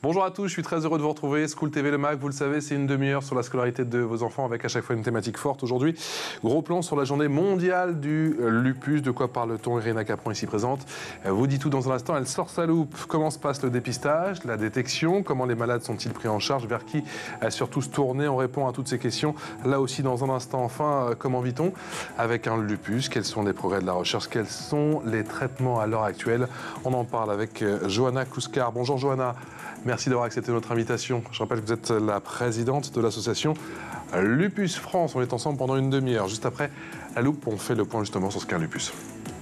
Bonjour à tous, je suis très heureux de vous retrouver. School TV Le Mag, vous le savez, c'est une demi-heure sur la scolarité de vos enfants avec à chaque fois une thématique forte. Aujourd'hui, gros plan sur la journée mondiale du lupus. De quoi parle-t-on? Irina Capron ici présente vous dit tout dans un instant. Elle sort sa loupe. Comment se passe le dépistage, la détection? Comment les malades sont-ils pris en charge? Vers qui surtout se tourner? On répond à toutes ces questions. Là aussi, dans un instant, enfin, comment vit-on avec un lupus? Quels sont les progrès de la recherche? Quels sont les traitements à l'heure actuelle? On en parle avec Johanna Kluskar. Bonjour Johanna. Merci d'avoir accepté notre invitation. Je rappelle que vous êtes la présidente de l'association Lupus France. On est ensemble pendant une demi-heure. Juste après la loupe, on fait le point justement sur ce qu'est un lupus.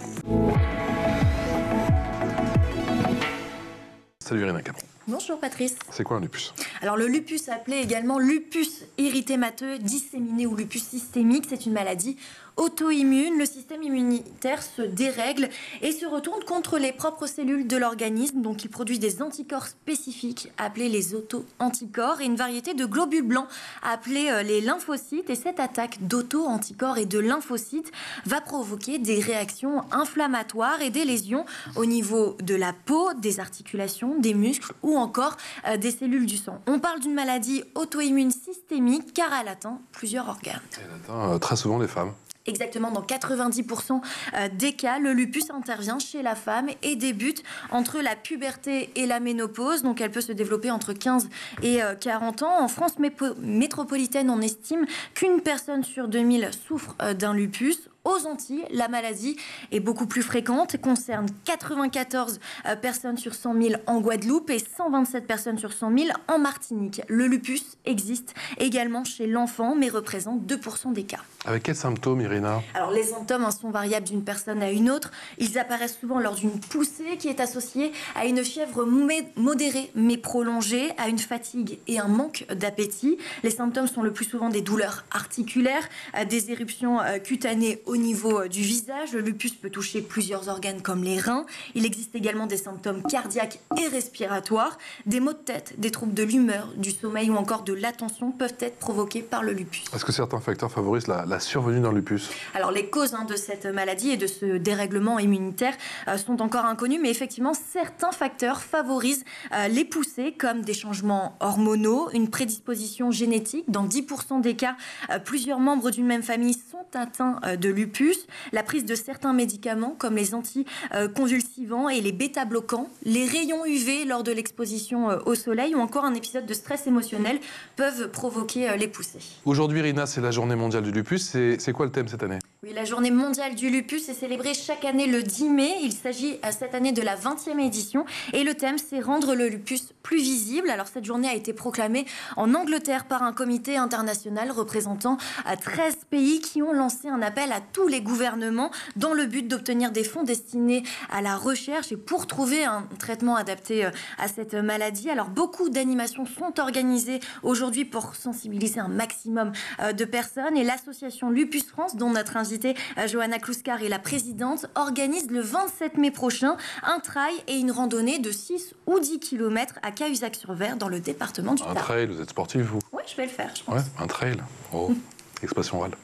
Salut Irina Capron. Bonjour Patrice. C'est quoi un lupus? Alors le lupus, appelé également lupus érythémateux disséminé ou lupus systémique, c'est une maladie auto-immune. Le système immunitaire se dérègle et se retourne contre les propres cellules de l'organisme. Donc il produit des anticorps spécifiques appelés les auto-anticorps et une variété de globules blancs appelés les lymphocytes. Et cette attaque d'auto-anticorps et de lymphocytes va provoquer des réactions inflammatoires et des lésions au niveau de la peau, des articulations, des muscles ou encore des cellules du sang. On parle d'une maladie auto-immune systémique car elle atteint plusieurs organes. Elle atteint très souvent les femmes. Exactement, dans 90% des cas, le lupus intervient chez la femme et débute entre la puberté et la ménopause. Donc elle peut se développer entre 15 et 40 ans. En France métropolitaine, on estime qu'une personne sur 2000 souffre d'un lupus. Aux Antilles, la maladie est beaucoup plus fréquente et concerne 94 personnes sur 100 000 en Guadeloupe et 127 personnes sur 100 000 en Martinique. Le lupus existe également chez l'enfant, mais représente 2% des cas. Avec quels symptômes, Irina? Alors, les symptômes sont variables d'une personne à une autre. Ils apparaissent souvent lors d'une poussée qui est associée à une fièvre modérée mais prolongée, à une fatigue et un manque d'appétit. Les symptômes sont le plus souvent des douleurs articulaires, des éruptions cutanées au niveau du visage. Le lupus peut toucher plusieurs organes comme les reins. Il existe également des symptômes cardiaques et respiratoires. Des maux de tête, des troubles de l'humeur, du sommeil ou encore de l'attention peuvent être provoqués par le lupus. Est-ce que certains facteurs favorisent la survenue d'un lupus? Alors les causes de cette maladie et de ce dérèglement immunitaire sont encore inconnues, mais effectivement certains facteurs favorisent les poussées comme des changements hormonaux, une prédisposition génétique. Dans 10% des cas, plusieurs membres d'une même famille sont atteints de lupus, la prise de certains médicaments comme les anticonvulsivants et les bêta-bloquants, les rayons UV lors de l'exposition au soleil ou encore un épisode de stress émotionnel peuvent provoquer les poussées. Aujourd'hui, Irina, c'est la journée mondiale du lupus. C'est quoi le thème cette année? Oui, la journée mondiale du lupus est célébrée chaque année le 10 mai. Il s'agit cette année de la 20e édition et le thème c'est rendre le lupus plus visible. Alors cette journée a été proclamée en Angleterre par un comité international représentant 13 pays qui ont lancé un appel à tous les gouvernements dans le but d'obtenir des fonds destinés à la recherche et pour trouver un traitement adapté à cette maladie. Alors beaucoup d'animations sont organisées aujourd'hui pour sensibiliser un maximum de personnes et l'association Lupus France, dont notre invitée Johanna Kluskar est la présidente, organise le 27 mai prochain un trail et une randonnée de 6 ou 10 km à Cahuzac-sur-Ver dans le département du Tarn. Un trail, vous êtes sportif vous? Oui, je vais le faire, je pense. Ouais, un trail. Oh, expression orale.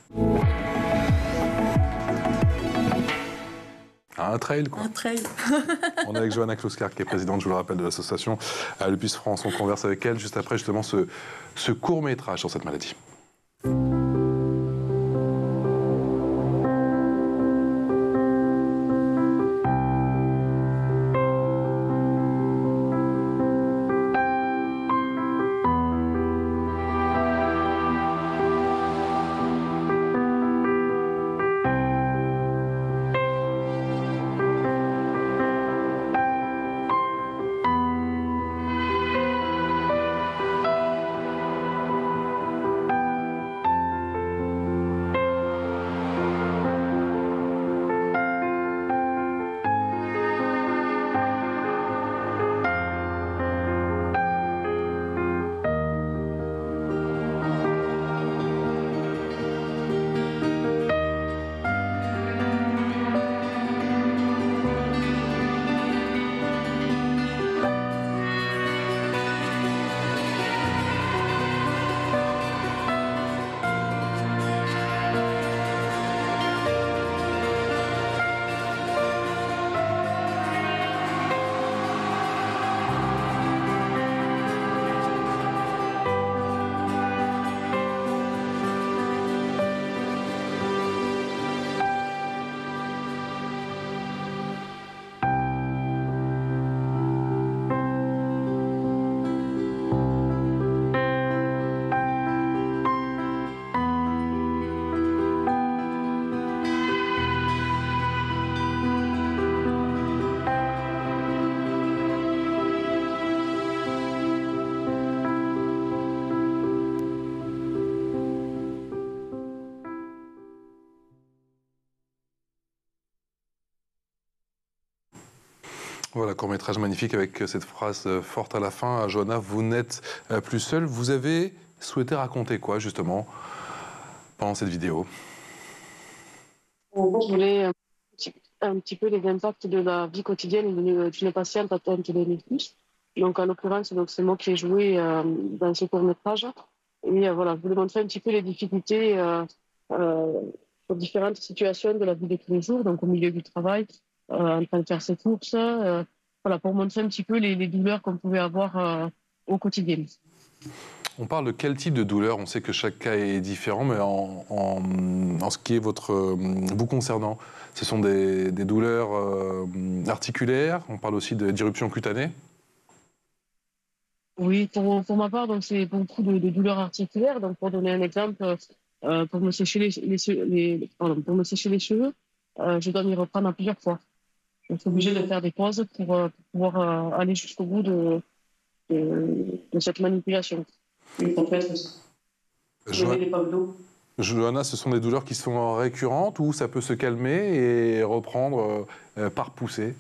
Un trail, quoi. Un trail. On est avec Johanna Kluskar, qui est présidente, je vous le rappelle, de l'association Lupus France. On converse avec elle juste après justement ce court-métrage sur cette maladie. Voilà, court-métrage magnifique avec cette phrase forte à la fin. Johanna, vous n'êtes plus seule. Vous avez souhaité raconter quoi, justement, pendant cette vidéo? En gros, je voulais un petit peu les impacts de la vie quotidienne d'une patiente atteinte de lupus. Donc, en l'occurrence, c'est moi qui ai joué dans ce court-métrage. Et voilà, je voulais montrer un petit peu les difficultés aux différentes situations de la vie de tous les jours, donc au milieu du travail, en train de faire ses courses, voilà, pour montrer un petit peu les douleurs qu'on pouvait avoir au quotidien. On parle de quel type de douleur? On sait que chaque cas est différent, mais en ce qui est vous concernant, ce sont des douleurs articulaires, on parle aussi d'irruption cutanée? Oui, pour ma part, donc c'est beaucoup de douleurs articulaires. Donc, pour donner un exemple, pour me sécher pour me sécher les cheveux, je dois m'y reprendre à plusieurs fois. Je suis obligée de faire des pauses pour pouvoir aller jusqu'au bout de cette manipulation. Et ça peut être donner des packs d'eau. Johanna, ce sont des douleurs qui sont récurrentes ou ça peut se calmer et reprendre par poussée?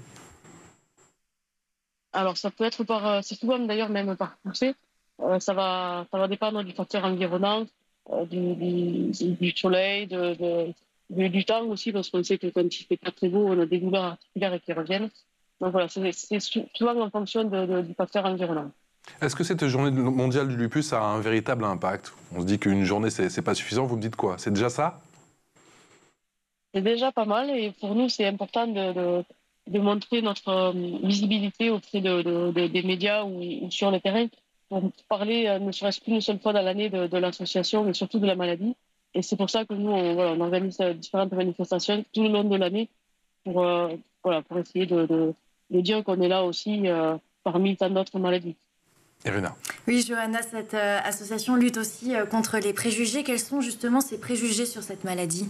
Alors, ça peut être c'est souvent d'ailleurs même par poussée. Ça va dépendre du facteur environnant, du soleil, du temps aussi, parce qu'on sait que quand il fait pas très beau, on a des douleurs articulaires qui reviennent. Donc voilà, c'est souvent en fonction du facteur environnant. Est-ce que cette journée mondiale du lupus a un véritable impact? On se dit qu'une journée, c'est pas suffisant, vous me dites quoi? C'est déjà ça? C'est déjà pas mal et pour nous, c'est important de montrer notre visibilité auprès des médias ou sur le terrain pour parler, ne serait-ce qu'une seule fois dans l'année de l'association et surtout de la maladie. Et c'est pour ça que nous, on organise différentes manifestations tout le long de l'année pour essayer de dire qu'on est là aussi parmi tant d'autres maladies. Irina. Oui, Johanna, cette association lutte aussi contre les préjugés. Quels sont justement ces préjugés sur cette maladie?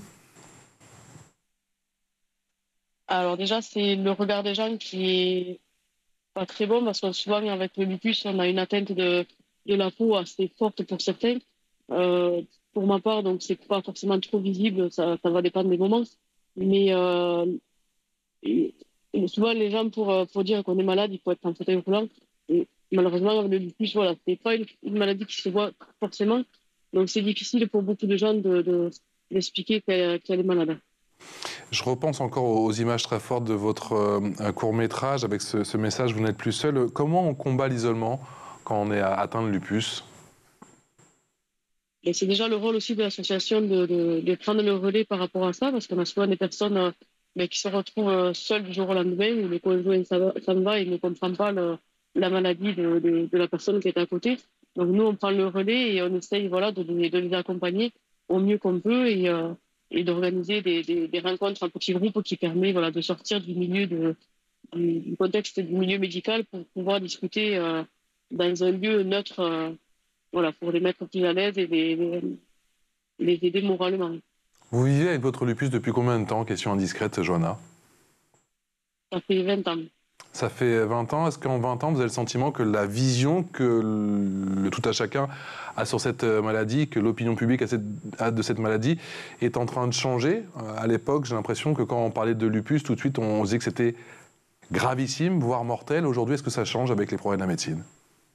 Alors déjà, c'est le regard des gens qui est pas très bon parce que souvent, avec le lupus, on a une atteinte de la peau assez forte pour certains. Euh, pour ma part, donc c'est pas forcément trop visible, ça va dépendre des moments. Mais et souvent, les gens, pour dire qu'on est malade, il faut être en fauteuil roulant. Et malheureusement, avec le lupus, voilà, c'est pas une maladie qui se voit forcément. Donc c'est difficile pour beaucoup de gens d'expliquer qu'elle est malade. Je repense encore aux images très fortes de votre court-métrage avec ce message « Vous n'êtes plus seul ». Comment on combat l'isolement quand on est atteint de lupus? Et c'est déjà le rôle aussi de l'association de prendre le relais par rapport à ça, parce qu'on a souvent des personnes mais qui se retrouvent seules du jour au lendemain, où le conjoint s'en va et ne comprend pas la maladie de la personne qui est à côté. Donc nous, on prend le relais et on essaye voilà, de les accompagner au mieux qu'on peut et d'organiser des rencontres en petits groupes qui permettent voilà, de sortir du milieu du contexte du milieu médical pour pouvoir discuter dans un lieu neutre. Voilà, pour les mettre plus à l'aise et les aider moralement. Vous vivez avec votre lupus depuis combien de temps? Question indiscrète, Johanna. Ça fait 20 ans. Ça fait 20 ans. Est-ce qu'en 20 ans, vous avez le sentiment que la vision que le tout à chacun a sur cette maladie, que l'opinion publique a de cette maladie, est en train de changer? À l'époque, j'ai l'impression que quand on parlait de lupus, tout de suite, on disait que c'était gravissime, voire mortel. Aujourd'hui, est-ce que ça change avec les progrès de la médecine?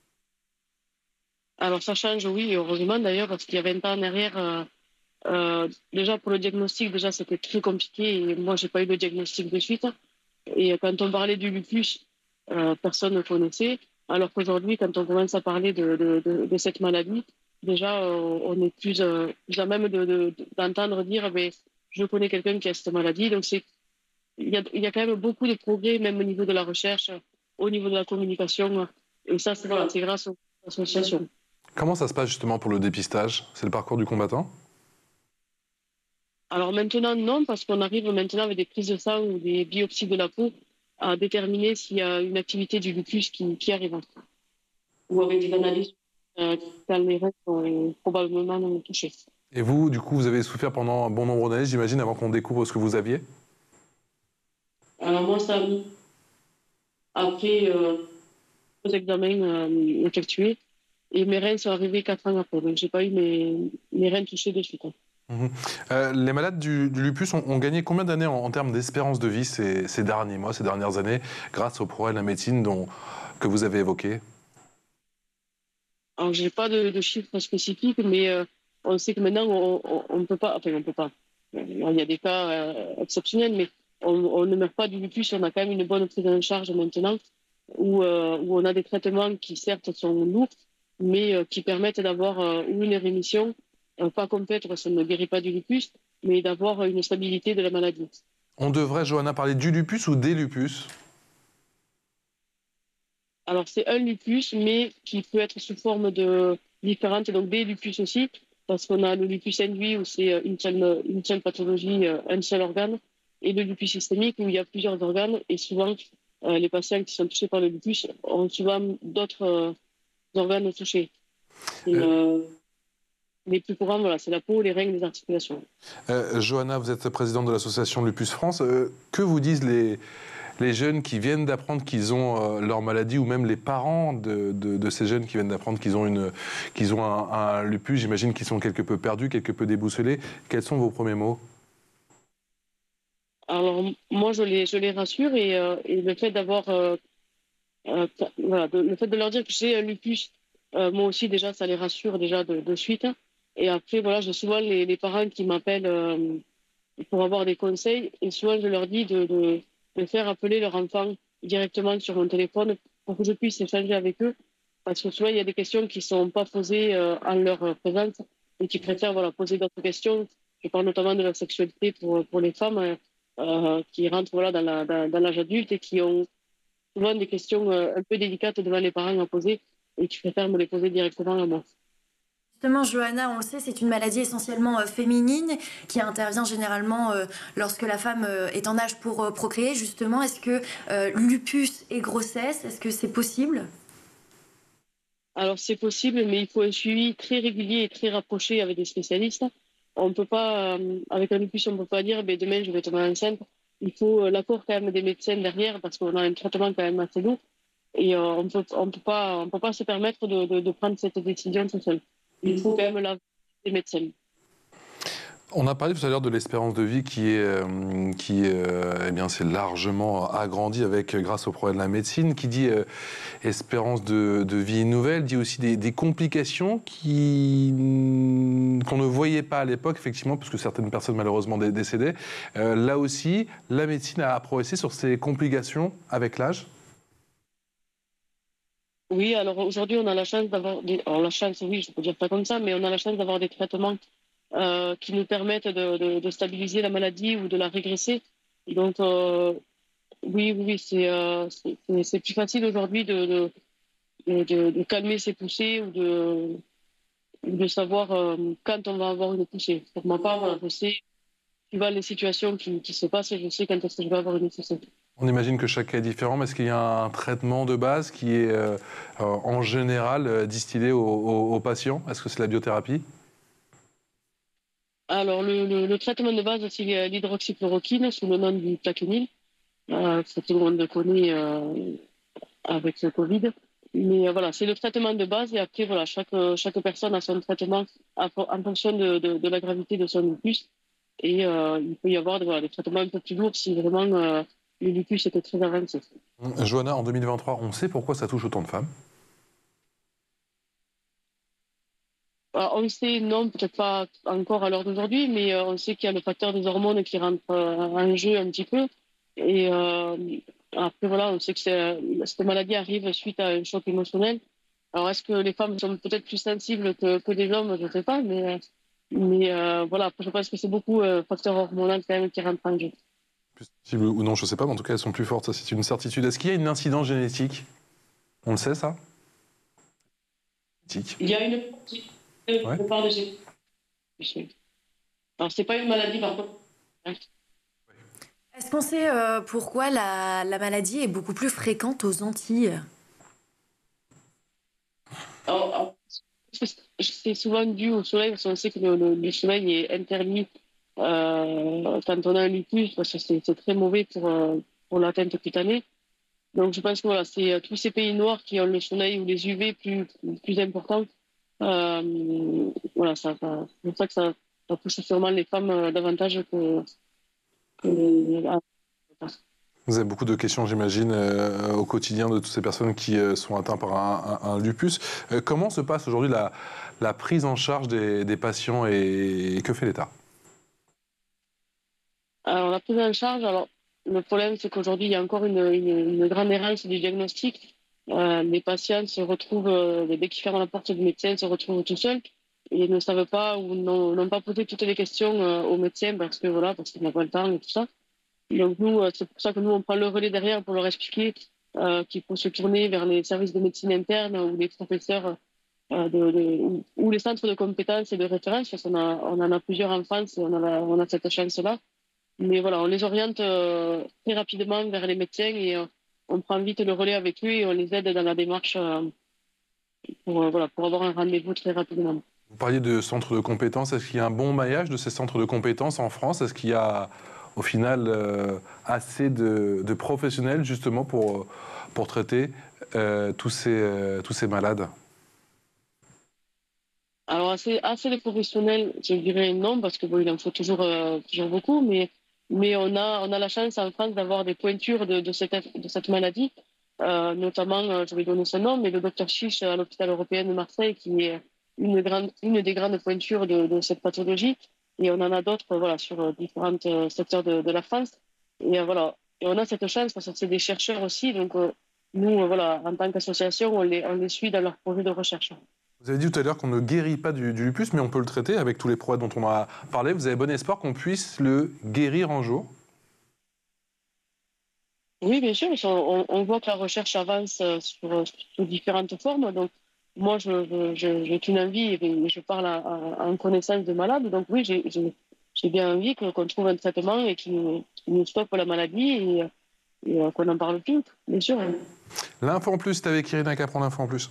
Alors ça change, oui, et heureusement d'ailleurs, parce qu'il y a 20 ans en arrière, déjà pour le diagnostic, déjà c'était très compliqué et moi j'ai pas eu le diagnostic de suite. Et quand on parlait du lupus, personne ne connaissait. Alors qu'aujourd'hui, quand on commence à parler de cette maladie, déjà on est plus à même d'entendre dire mais, je connais quelqu'un qui a cette maladie. Donc il y a quand même beaucoup de progrès, même au niveau de la recherche, au niveau de la communication. Et ça, c'est grâce aux associations. Comment ça se passe justement pour le dépistage? C'est le parcours du combattant? Alors maintenant, non, parce qu'on arrive maintenant avec des prises de sang ou des biopsies de la peau à déterminer s'il y a une activité du lupus qui arrive. Ou avec des analyses quand les reins sont probablement touchés. Et vous, du coup, vous avez souffert pendant un bon nombre d'années, j'imagine, avant qu'on découvre ce que vous aviez? Alors moi, ça a mis après aux examens effectués et mes reins sont arrivés 4 ans après. Donc j'ai pas eu mes reins touchés de suite. Les malades du lupus ont gagné combien d'années en termes d'espérance de vie ces derniers mois, ces dernières années, grâce au progrès de la médecine que vous avez évoqué? Alors, j'ai pas de chiffres spécifiques, mais on sait que maintenant, on ne peut pas, enfin, on peut pas. Il y a des cas exceptionnels, mais on ne meurt pas du lupus. On a quand même une bonne prise en charge maintenant, où on a des traitements qui, certes, sont lourds, mais qui permettent d'avoir ou une rémission, pas complète, parce que ça ne guérit pas du lupus, mais d'avoir une stabilité de la maladie. On devrait, Johanna, parler du lupus ou des lupus? Alors, c'est un lupus, mais qui peut être sous forme de différentes, donc des lupus aussi, parce qu'on a le lupus induit où c'est une seule pathologie, un seul organe, et le lupus systémique où il y a plusieurs organes, et souvent, les patients qui sont touchés par le lupus ont souvent d'autres organes touchés. Et, les plus courants, voilà, c'est la peau, les reins, les articulations. Johanna, vous êtes présidente de l'association Lupus France. Que vous disent les jeunes qui viennent d'apprendre qu'ils ont leur maladie, ou même les parents de ces jeunes qui viennent d'apprendre qu'ils ont un lupus? J'imagine qu'ils sont quelque peu perdus, quelque peu déboussolés. Quels sont vos premiers mots? Alors, moi, je les rassure, et le fait d'avoir, voilà, le fait de leur dire que j'ai un lupus, moi aussi, déjà, ça les rassure déjà de suite. Et après, voilà, j'ai souvent les parents qui m'appellent pour avoir des conseils, et souvent, je leur dis de faire appeler leur enfant directement sur mon téléphone pour que je puisse échanger avec eux. Parce que souvent, il y a des questions qui ne sont pas posées en leur présence, et qui préfèrent, voilà, poser d'autres questions. Je parle notamment de la sexualité pour les femmes qui rentrent, voilà, dans l'âge adulte, et qui ont souvent des questions un peu délicates devant les parents à poser, et qui préfèrent me les poser directement à moi. Justement, Johanna, on le sait, c'est une maladie essentiellement féminine qui intervient généralement lorsque la femme est en âge pour procréer. Justement, est-ce que lupus et grossesse, est-ce que c'est possible? Alors, c'est possible, mais il faut un suivi très régulier et très rapproché avec des spécialistes. On peut pas, avec un lupus, on ne peut pas dire, ben, demain, je vais tomber enceinte. Il faut l'accord quand même des médecins derrière, parce qu'on a un traitement quand même assez lourd. Et on peut pas se permettre de prendre cette décision tout seul. Il faut quand même l'aval des médecins. On a parlé tout à l'heure de l'espérance de vie eh bien, c'est largement agrandie grâce au progrès de la médecine. Qui dit espérance de vie nouvelle dit aussi des complications qu'on ne voyait pas à l'époque, effectivement, parce que certaines personnes malheureusement décédaient. Là aussi, la médecine a progressé sur ces complications avec l'âge. Oui, alors aujourd'hui, on a la chance d'avoir alors la chance, oui, je peux dire pas comme ça, mais on a la chance d'avoir des traitements qui nous permettent de stabiliser la maladie ou de la régresser. Donc, oui, c'est plus facile aujourd'hui de calmer ses poussées, ou de savoir quand on va avoir une poussée. Pour ma part, voilà, je sais suivant les situations qui se passent, et je sais quand est-ce que je vais avoir une poussée. On imagine que chaque cas est différent, mais est-ce qu'il y a un traitement de base qui est en général distillé aux patients? Est-ce que c'est la biothérapie? Alors, le traitement de base, c'est l'hydroxychloroquine sous le nom du Plaquenil, que tout le monde connaît avec le Covid. Mais voilà, c'est le traitement de base, et après, voilà, chaque personne a son traitement en fonction de la gravité de son lupus. Et il peut y avoir voilà, des traitements un peu plus lourds si vraiment le lupus était très avancé. Johanna, en 2023, on sait pourquoi ça touche autant de femmes? Alors, on sait, non, peut-être pas encore à l'heure d'aujourd'hui, mais on sait qu'il y a le facteur des hormones qui rentre en jeu un petit peu. Et après, voilà, on sait que cette maladie arrive suite à un choc émotionnel. Alors, est-ce que les femmes sont peut-être plus sensibles que les hommes? Je ne sais pas, mais voilà, après, je pense que c'est beaucoup facteur hormonal quand même qui rentre en jeu. Plus sensibles ou non, je ne sais pas, mais en tout cas, elles sont plus fortes, ça c'est une certitude. Est-ce qu'il y a une incidence génétique? On le sait, ça? Il y a une Ouais. part de alors, c'est pas une maladie, par contre. Est-ce qu'on sait pourquoi la maladie est beaucoup plus fréquente aux Antilles? Alors, c'est souvent dû au soleil, parce qu'on sait que le soleil est interdit quand on a un lupus, parce que c'est très mauvais pour l'atteinte cutanée. Donc, je pense que voilà, c'est tous ces pays noirs qui ont le soleil ou les UV plus importants. Voilà, c'est pour ça que ça pousse sûrement les femmes davantage que Vous avez beaucoup de questions, j'imagine, au quotidien de toutes ces personnes qui sont atteintes par un lupus. Comment se passe aujourd'hui la prise en charge des patients et que fait l'État? Alors, la prise en charge, alors, le problème, c'est qu'aujourd'hui, il y a encore une grande errance du diagnostic. Les patients se retrouvent, dès qu'ils ferment la porte du médecin, se retrouvent tout seuls et ne savent pas ou n'ont pas posé toutes les questions au médecin parce que voilà, parce qu'ils n'ont pas le temps et tout ça. Donc nous, c'est pour ça que nous, on prend le relais derrière pour leur expliquer qu'il faut se tourner vers les services de médecine interne ou les professeurs ou les centres de compétences et de référence, parce on en a plusieurs en France et on a cette chance-là. Mais voilà, on les oriente très rapidement vers les médecins et on prend vite le relais avec eux et on les aide dans la démarche pour avoir un rendez-vous très rapidement. Vous parliez de centres de compétences. Est-ce qu'il y a un bon maillage de ces centres de compétences en France? Est-ce qu'il y a au final assez de professionnels justement pour traiter tous ces malades? Alors assez de professionnels, je dirais non, parce que bon, il en faut toujours beaucoup, mais on a la chance en France d'avoir des pointures de cette maladie, notamment, je vais donner son nom, mais le docteur Chiche à l'hôpital européen de Marseille, qui est une des grandes pointures de cette pathologie, et on en a d'autres voilà, sur différents secteurs de la France. Et voilà, et on a cette chance parce que c'est des chercheurs aussi, donc nous, voilà, en tant qu'association, on les suit dans leurs projets de recherche. Vous avez dit tout à l'heure qu'on ne guérit pas du lupus, mais on peut le traiter avec tous les progrès dont on a parlé. Vous avez bon espoir qu'on puisse le guérir un jour? Oui, bien sûr, on voit que la recherche avance sous différentes formes. Donc, moi, j'ai une envie et je parle en connaissance de malades. Donc, oui, j'ai bien envie qu'on trouve un traitement et qui nous stoppe la maladie et qu'on n'en parle plus, bien sûr. L'info en plus, c'est avec Irina Capron, l'info en plus.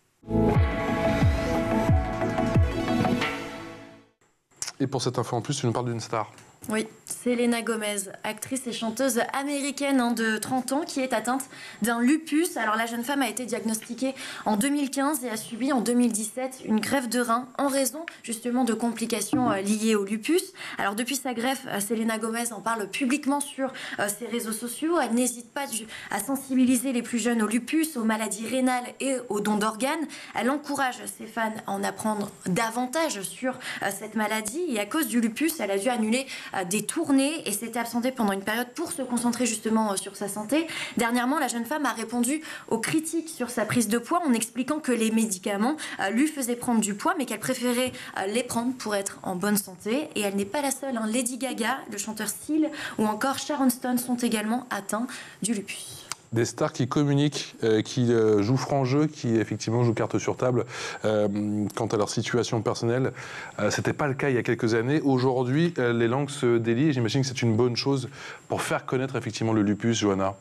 Et pour cette info en plus, tu nous parles d'une star. Oui, Selena Gomez, actrice et chanteuse américaine de 30 ans qui est atteinte d'un lupus. Alors la jeune femme a été diagnostiquée en 2015 et a subi en 2017 une greffe de rein en raison justement de complications liées au lupus. Alors depuis sa greffe, Selena Gomez en parle publiquement sur ses réseaux sociaux. Elle n'hésite pas à sensibiliser les plus jeunes au lupus, aux maladies rénales et aux dons d'organes. Elle encourage ses fans à en apprendre davantage sur cette maladie et à cause du lupus, elle a dû annuler des tournées et s'était absentée pendant une période pour se concentrer justement sur sa santé. Dernièrement, la jeune femme a répondu aux critiques sur sa prise de poids en expliquant que les médicaments lui faisaient prendre du poids mais qu'elle préférait les prendre pour être en bonne santé. Et elle n'est pas la seule. Lady Gaga, le chanteur Seal ou encore Sharon Stone sont également atteints du lupus. Des stars qui communiquent, qui jouent franc jeu, qui effectivement jouent carte sur table quant à leur situation personnelle. C'était pas le cas il y a quelques années. Aujourd'hui, les langues se délient et j'imagine que c'est une bonne chose pour faire connaître effectivement le lupus, Johanna.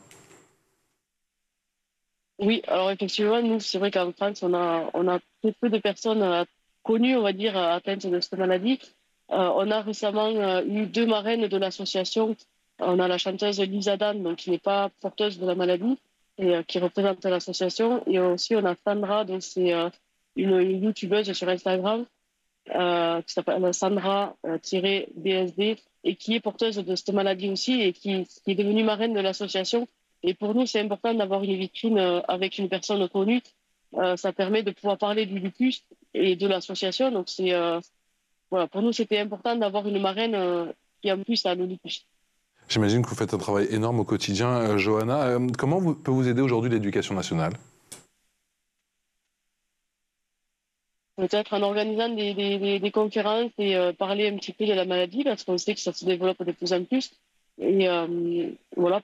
Oui, alors effectivement, nous, c'est vrai qu'en France, on a peu de personnes connues, on va dire, atteintes de cette maladie. On a récemment eu 2 marraines de l'association. On a la chanteuse Lisa Dan, donc, qui n'est pas porteuse de la maladie et qui représente l'association. Et aussi, on a Sandra, donc c'est une youtubeuse sur Instagram qui s'appelle Sandra-BSD et qui est porteuse de cette maladie aussi et qui est devenue marraine de l'association. Et pour nous, c'est important d'avoir une vitrine avec une personne connue. Ça permet de pouvoir parler du lupus et de l'association. Donc, voilà, pour nous, c'était important d'avoir une marraine qui, en plus, a le lupus. J'imagine que vous faites un travail énorme au quotidien, Johanna. Comment peut vous aider aujourd'hui l'éducation nationale? Peut-être en organisant des conférences et parler un petit peu de la maladie, parce qu'on sait que ça se développe de plus en plus. Et voilà,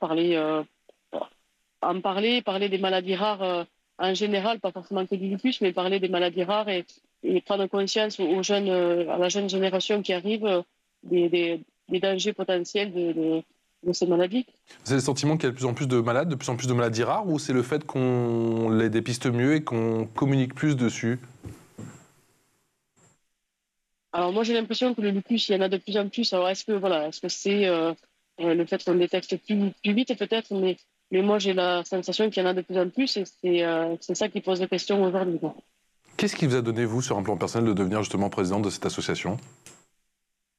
parler des maladies rares en général, pas forcément que du lupus, mais parler des maladies rares et prendre conscience à la jeune génération qui arrive des dangers potentiels de ces maladies. Vous avez le sentiment qu'il y a de plus en plus de malades, de plus en plus de maladies rares, ou c'est le fait qu'on les dépiste mieux et qu'on communique plus dessus? Alors moi j'ai l'impression que le lupus, il y en a de plus en plus. Alors est-ce que c'est le fait qu'on détecte plus vite peut-être, mais moi j'ai la sensation qu'il y en a de plus en plus et c'est ça qui pose des questions aujourd'hui. Qu'est-ce qui vous a donné, vous, sur un plan personnel, de devenir justement présidente de cette association?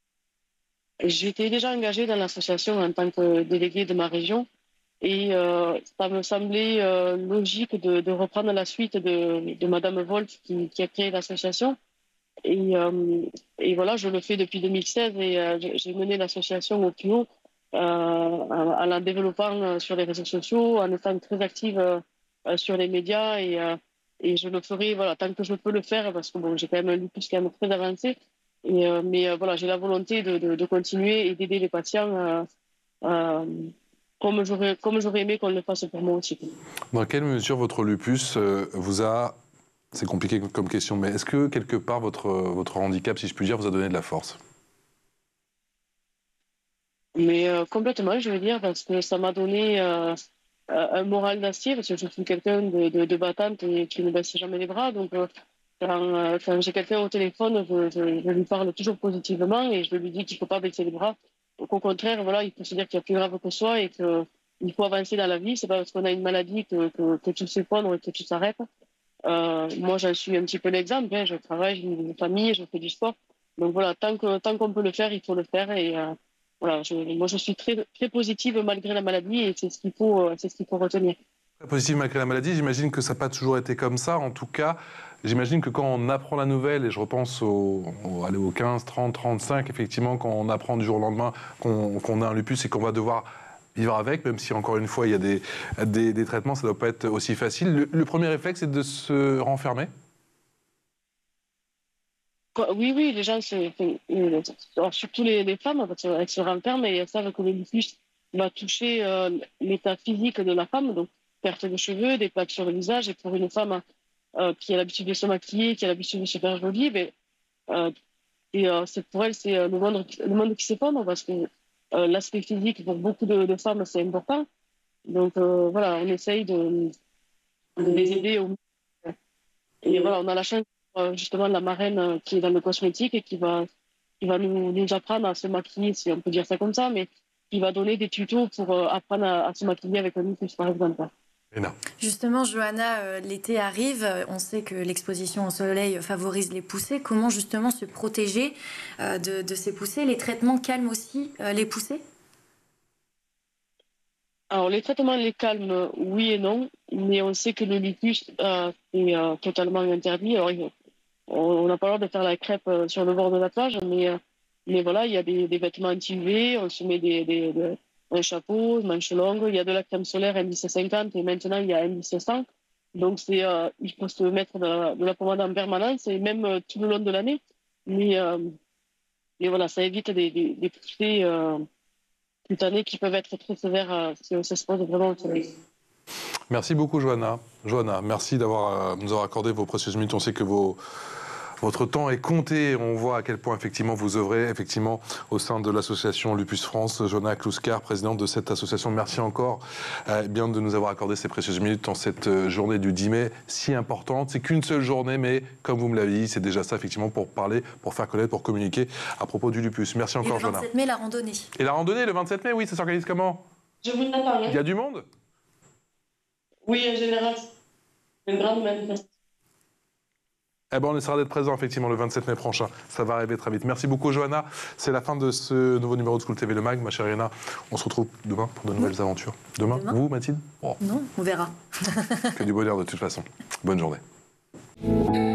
J'étais déjà engagée dans l'association en tant que déléguée de ma région et ça me semblait logique de reprendre la suite de Madame Wolf qui a créé l'association. Et, euh, et voilà, je le fais depuis 2016 et j'ai mené l'association au plus haut en la développant sur les réseaux sociaux, en étant très active sur les médias et je le ferai voilà, tant que je peux le faire parce que bon, j'ai quand même un lupus quand même très avancé. Voilà, j'ai la volonté de continuer et d'aider les patients euh, comme j'aurais aimé qu'on le fasse pour moi aussi. Dans quelle mesure votre lupus vous a... C'est compliqué comme question, mais est-ce que quelque part votre handicap, si je puis dire, vous a donné de la force? Mais complètement, je veux dire, parce que ça m'a donné un moral d'acier, parce que je suis quelqu'un de battante et qui ne baisse jamais les bras. Donc, quand j'ai quelqu'un au téléphone, je lui parle toujours positivement et je lui dis qu'il ne faut pas baisser les bras. Donc, au contraire, voilà, il faut se dire qu'il y a plus grave que soi et qu'il faut avancer dans la vie. C'est pas parce qu'on a une maladie que tout s'effondre et que tout s'arrête. Moi, j'en suis un petit peu l'exemple. Hein. Je travaille, j'ai une famille, je fais du sport. Donc voilà, tant qu'on peut le faire, il faut le faire. Et voilà, moi, je suis très, très positive malgré la maladie et c'est ce qu'il faut retenir. Très positif malgré la maladie, j'imagine que ça n'a pas toujours été comme ça. En tout cas, j'imagine que quand on apprend la nouvelle, et je repense allez, au 15, 30, 35, effectivement, quand on apprend du jour au lendemain qu'on a un lupus et qu'on va devoir vivre avec, même si encore une fois il y a des traitements, ça ne doit pas être aussi facile. Le premier réflexe, c'est de se renfermer. Oui, oui, les gens, alors, surtout les femmes, parce qu'elles se renferment et elles savent que le lupus va toucher l'état physique de la femme, donc perte de cheveux, des plaques sur le visage. Et pour une femme qui a l'habitude de se maquiller, qui a l'habitude de se faire jolie, pour elle, c'est le monde qui s'effondre parce que l'aspect physique, pour beaucoup de femmes, c'est important. Donc voilà, on essaye de les aider au mieux. Et voilà, on a la chance, justement, de la marraine qui est dans le cosmétique et qui va nous apprendre à se maquiller, si on peut dire ça comme ça, mais qui va donner des tutos pour apprendre à se maquiller avec un lupus, par exemple. Léna. Justement, Johanna, l'été arrive, on sait que l'exposition au soleil favorise les poussées. Comment justement se protéger de ces poussées? Les traitements calment aussi les poussées? Alors, les traitements les calment, oui et non, mais on sait que le lupus est totalement interdit. Alors, on n'a pas le droit de faire la crêpe sur le bord de la plage, mais voilà, il y a des vêtements anti-UV, on se met un chapeau, manches longues, il y a de la crème solaire NDC50 et maintenant il y a NDC100. Donc, il faut se mettre de la pommade en permanence et même tout le long de l'année. Mais, euh, mais voilà, ça évite des poussées cutanées qui peuvent être très sévères si on s'expose vraiment au soleil. Merci beaucoup, Johanna. Johanna, merci d'avoir nous avoir accordé vos précieuses minutes. On sait que votre temps est compté. On voit à quel point effectivement vous œuvrez effectivement au sein de l'association Lupus France. Johanna Kluskar, présidente de cette association. Merci encore bien de nous avoir accordé ces précieuses minutes en cette journée du 10 mai si importante. C'est qu'une seule journée, mais comme vous me l'avez dit, c'est déjà ça effectivement pour parler, pour faire connaître, pour communiquer à propos du lupus. Merci encore, Johanna. Et le 27 mai, la randonnée. Et la randonnée, le 27 mai, oui, ça s'organise comment? Je vous en parle. Il y a du monde? Oui, en général, c'est une grande manifestation. Eh ben, on essaiera d'être présent effectivement le 27 mai prochain. Ça va arriver très vite. Merci beaucoup, Johanna. C'est la fin de ce nouveau numéro de School TV Le Mag. Ma chère Irina, on se retrouve demain pour de nouvelles aventures. Demain. Vous, Mathilde? Non, on verra. Que du bonheur de toute façon. Bonne journée.